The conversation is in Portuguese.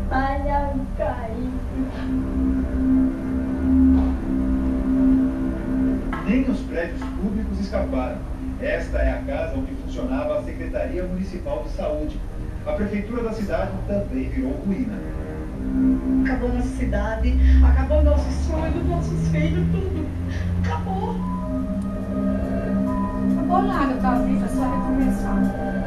Olha o caído. Nem os prédios públicos escaparam. Esta é a casa onde funcionava a Secretaria Municipal de Saúde. A prefeitura da cidade também virou ruína. Acabou nossa cidade, acabou nossos sonhos, nossos filhos, tudo. Acabou. Acabou nada, tá viva, só recomeçar.